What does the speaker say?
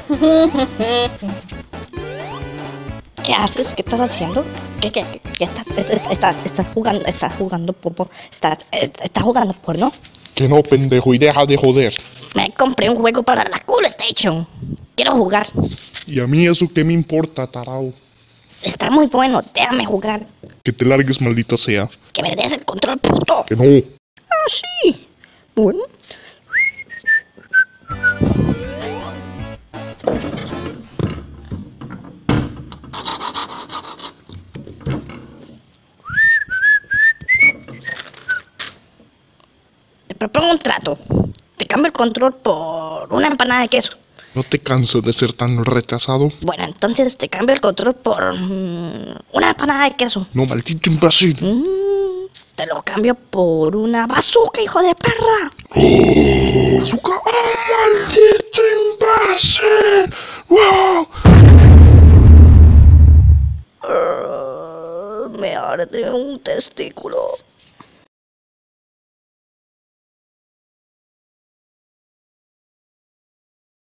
¿Qué haces? ¿Qué estás haciendo? ¿Qué estás jugando popo? ¿Estás jugando porno? Que no, pendejo, y deja de joder. Me compré un juego para la Cool Station. Quiero jugar. Y a mí eso qué me importa, tarao. Está muy bueno, déjame jugar. Que te largues, maldita sea. Que me des el control, puto. Que no. Ah, sí. Bueno. Te propongo un trato. Te cambio el control por una empanada de queso. ¿No te cansas de ser tan retrasado? Bueno, entonces te cambio el control por una empanada de queso. No, maldito imbécil. Te lo cambio por una bazooka, hijo de perra. ¡Azúcar! ¡Oh, maldito imbécil! ¡Wow! Me arde un testículo.